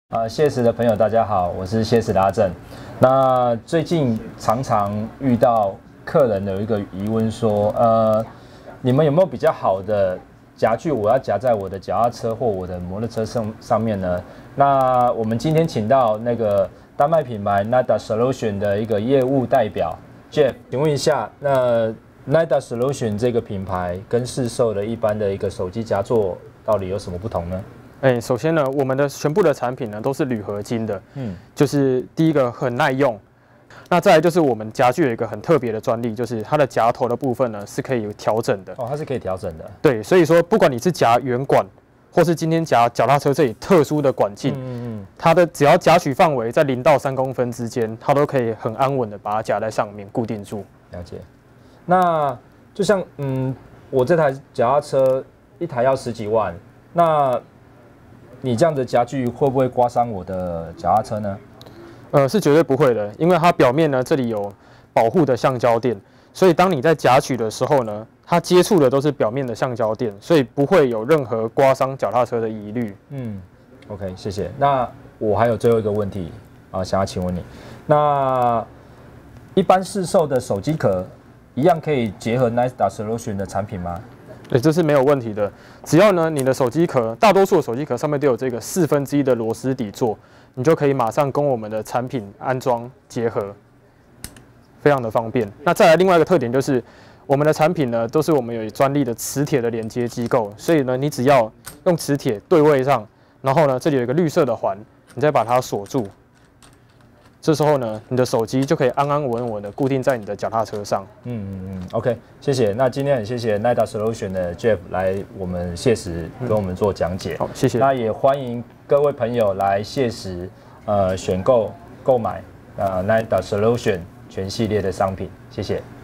谢时的朋友，大家好，我是谢时的阿正。那最近常常遇到客人有一个疑问说，你们有没有比较好的夹具，我要夹在我的脚踏车或我的摩托车上面呢？那我们今天请到那个丹麦品牌 Nida Solution 的一个业务代表 Jeff， 请问一下，那 Nida Solution 这个品牌跟市售的一般的一个手机夹座到底有什么不同呢？ 首先呢，我们的全部的产品呢都是铝合金的，就是第一个很耐用。那再来就是我们夹具有一个很特别的专利，就是它的夹头的部分呢是可以调整的。 哦，它是可以调整的。 对，所以说不管你是夹圆管，或是今天夹脚踏车这里特殊的管径，它的只要夹取范围在0到3公分之间，它都可以很安稳的把它夹在上面固定住。 了解。那就像我这台脚踏车一台要10几万，那你这样的夹具会不会刮伤我的脚踏车呢？ 是绝对不会的，因为它表面呢这里有保护的橡胶垫，所以当你在夹取的时候呢，它接触的都是表面的橡胶垫，所以不会有任何刮伤脚踏车的疑虑。 OK， 谢谢。那我还有最后一个问题想要请问你，那一般市售的手机壳一样可以结合 Nida Solution 的产品吗？ 对，这是没有问题的。只要呢，你的手机壳，大多数的手机壳上面都有这个1/4的螺丝底座，你就可以马上跟我们的产品安装结合，非常的方便。那再来另外一个特点就是，我们的产品呢都是我们有专利的磁铁的连接机构，所以呢，你只要用磁铁对位上，然后呢，这里有一个绿色的环，你再把它锁住。这时候呢，你的手机就可以安安稳稳的固定在你的脚踏车上。 OK， 谢谢。那今天很谢谢 Nida Solution 的 Jeff 来我们谢时跟我们做讲解。 好，谢谢。 那也欢迎各位朋友来谢时选购购买Nida Solution 全系列的商品，谢谢。